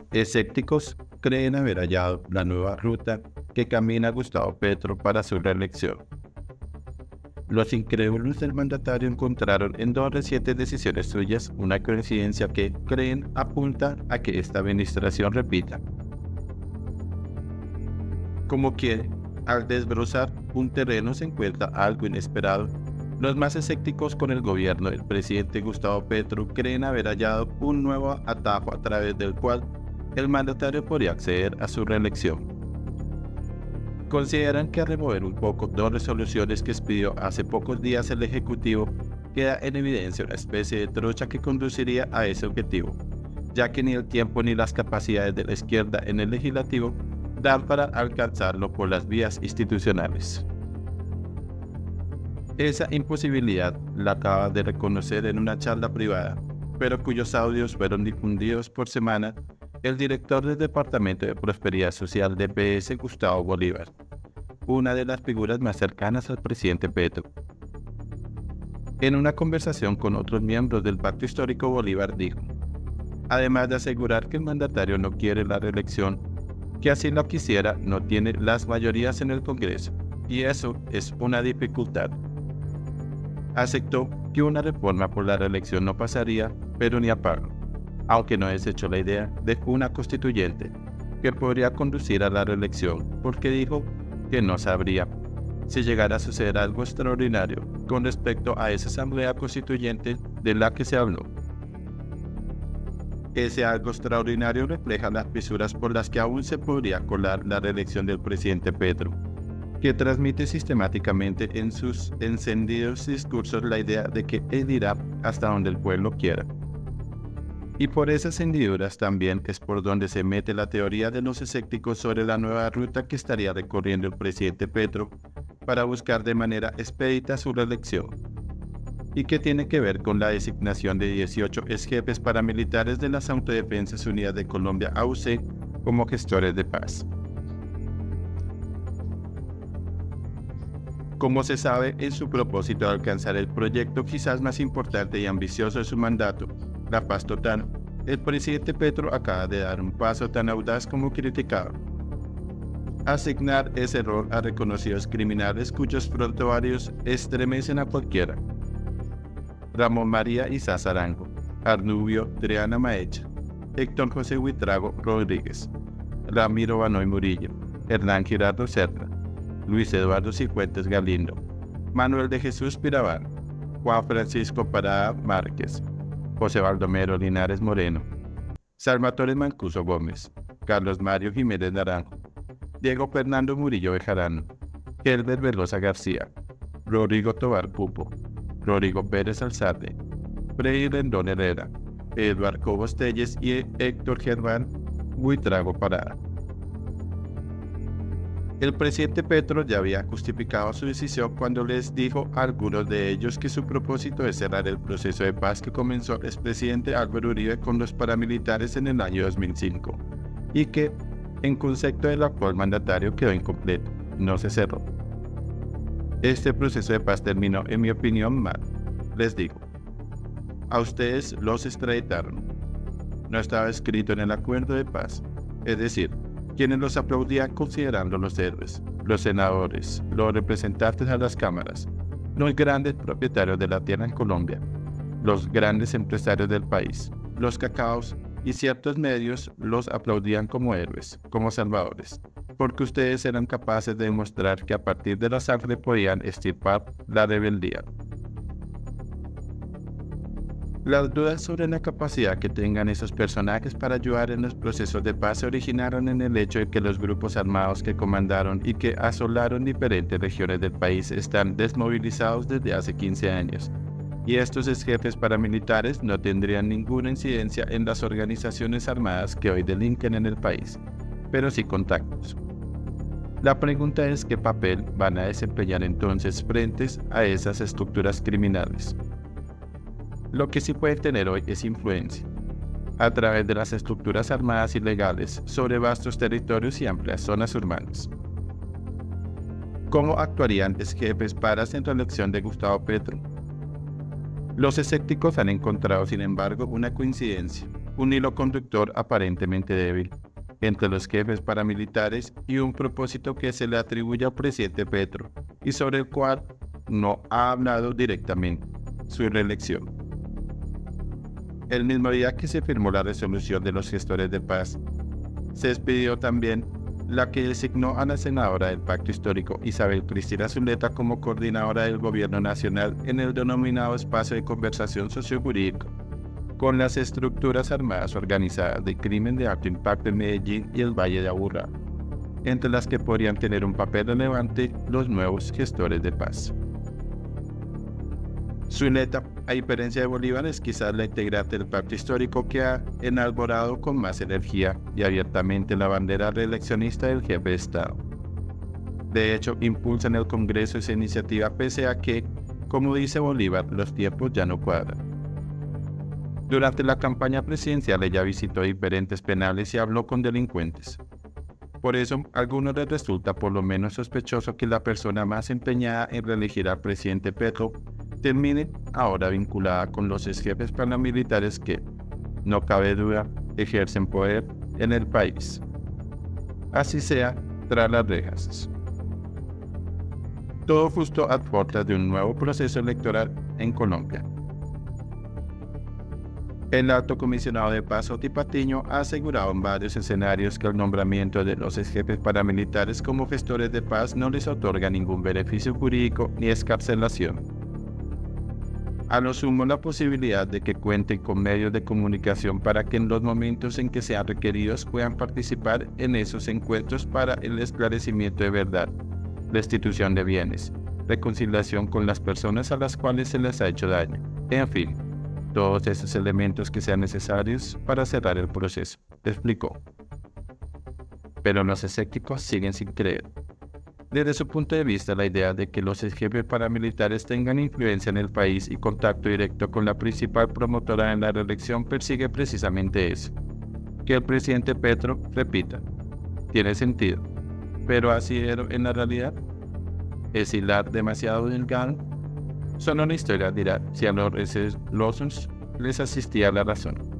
Escépticos creen haber hallado la nueva ruta que camina Gustavo Petro para su reelección. Los incrédulos del mandatario encontraron en dos recientes decisiones suyas una coincidencia que creen apunta a que esta administración repita. Como que, al desbrozar un terreno se encuentra algo inesperado, los más escépticos con el gobierno del presidente Gustavo Petro creen haber hallado un nuevo atajo a través del cual el mandatario podría acceder a su reelección. Consideran que al remover un poco dos resoluciones que expidió hace pocos días el Ejecutivo, queda en evidencia una especie de trocha que conduciría a ese objetivo, ya que ni el tiempo ni las capacidades de la izquierda en el Legislativo dan para alcanzarlo por las vías institucionales. Esa imposibilidad la acaba de reconocer en una charla privada, pero cuyos audios fueron difundidos por semana el director del Departamento de Prosperidad Social de PS, Gustavo Bolívar, una de las figuras más cercanas al presidente Petro. En una conversación con otros miembros del Pacto Histórico, Bolívar dijo, además de asegurar que el mandatario no quiere la reelección, que así lo quisiera no tiene las mayorías en el Congreso, y eso es una dificultad. Aceptó que una reforma por la reelección no pasaría, pero ni a palo, aunque no desechó la idea de una constituyente que podría conducir a la reelección, porque dijo que no sabría si llegara a suceder algo extraordinario con respecto a esa asamblea constituyente de la que se habló. Ese algo extraordinario refleja las fisuras por las que aún se podría colar la reelección del presidente Petro, que transmite sistemáticamente en sus encendidos discursos la idea de que él irá hasta donde el pueblo quiera. Y por esas hendiduras también es por donde se mete la teoría de los escépticos sobre la nueva ruta que estaría recorriendo el presidente Petro para buscar de manera expedita su reelección, y que tiene que ver con la designación de 18 exjefes paramilitares de las Autodefensas Unidas de Colombia AUC como gestores de paz. Como se sabe, en su propósito de alcanzar el proyecto quizás más importante y ambicioso de su mandato, la paz total, el presidente Petro acaba de dar un paso tan audaz como criticado. Asignar ese rol a reconocidos criminales cuyos prontuarios estremecen a cualquiera. Ramón María Isás Arango, Arnubio Triana Maecha, Héctor José Buitrago Rodríguez, Ramiro Banoy Murillo, Hernán Girardo Serra, Luis Eduardo Cifuentes Galindo, Manuel de Jesús Pirabán, Juan Francisco Parada Márquez, José Baldomero Linares Moreno, Salvatore Mancuso Gómez, Carlos Mario Jiménez Naranjo, Diego Fernando Murillo Bejarano, Helber Velosa García, Rodrigo Tobar Pupo, Rodrigo Pérez Alzate, Freddy Rendón Herrera, Eduardo Cobos Telles y Héctor Germán Buitrago Parada. El presidente Petro ya había justificado su decisión cuando les dijo a algunos de ellos que su propósito es cerrar el proceso de paz que comenzó el expresidente Álvaro Uribe con los paramilitares en el año 2005 y que, en concepto del actual mandatario, quedó incompleto, no se cerró. Este proceso de paz terminó, en mi opinión, mal. Les digo, a ustedes los extraditaron. No estaba escrito en el acuerdo de paz, es decir, quienes los aplaudían considerando los héroes, los senadores, los representantes a las cámaras, los grandes propietarios de la tierra en Colombia, los grandes empresarios del país, los cacaos y ciertos medios los aplaudían como héroes, como salvadores, porque ustedes eran capaces de demostrar que a partir de la sangre podían extirpar la rebeldía. Las dudas sobre la capacidad que tengan esos personajes para ayudar en los procesos de paz se originaron en el hecho de que los grupos armados que comandaron y que asolaron diferentes regiones del país están desmovilizados desde hace 15 años, y estos jefes paramilitares no tendrían ninguna incidencia en las organizaciones armadas que hoy delinquen en el país, pero sí contactos. La pregunta es qué papel van a desempeñar entonces frente a esas estructuras criminales. Lo que sí pueden tener hoy es influencia, a través de las estructuras armadas ilegales sobre vastos territorios y amplias zonas urbanas. ¿Cómo actuarían jefes paras en reelección de Gustavo Petro? Los escépticos han encontrado, sin embargo, una coincidencia, un hilo conductor aparentemente débil entre los jefes paramilitares y un propósito que se le atribuye al presidente Petro y sobre el cual no ha hablado directamente: su reelección. El mismo día que se firmó la resolución de los gestores de paz, se despidió también la que designó a la senadora del Pacto Histórico, Isabel Cristina Zuleta, como coordinadora del Gobierno Nacional en el denominado Espacio de Conversación Sociojurídico con las estructuras armadas organizadas de crimen de alto impacto en Medellín y el Valle de Aburrá, entre las que podrían tener un papel relevante los nuevos gestores de paz. Zuleta, a diferencia de Bolívar, es quizás la integrante del Pacto Histórico que ha enarbolado con más energía y abiertamente la bandera reeleccionista del jefe de Estado. De hecho, impulsa en el Congreso esa iniciativa pese a que, como dice Bolívar, los tiempos ya no cuadran. Durante la campaña presidencial ella visitó diferentes penales y habló con delincuentes. Por eso, a algunos les resulta por lo menos sospechoso que la persona más empeñada en reelegir al presidente Petro termine ahora vinculada con los exjefes paramilitares que, no cabe duda, ejercen poder en el país. Así sea, tras las rejas. Todo justo a puertas de un nuevo proceso electoral en Colombia. El alto comisionado de paz, Oti Patiño, ha asegurado en varios escenarios que el nombramiento de los exjefes paramilitares como gestores de paz no les otorga ningún beneficio jurídico ni excarcelación. A lo sumo, la posibilidad de que cuenten con medios de comunicación para que en los momentos en que sean requeridos puedan participar en esos encuentros para el esclarecimiento de verdad, restitución de bienes, reconciliación con las personas a las cuales se les ha hecho daño, en fin, todos esos elementos que sean necesarios para cerrar el proceso, explicó. Pero los escépticos siguen sin creer. Desde su punto de vista, la idea de que los jefes paramilitares tengan influencia en el país y contacto directo con la principal promotora en la reelección persigue precisamente eso: que el presidente Petro repita. Tiene sentido, pero así era en la realidad. ¿Es hilar demasiado delgado? Solo la historia dirá si a los recelosos les asistía la razón.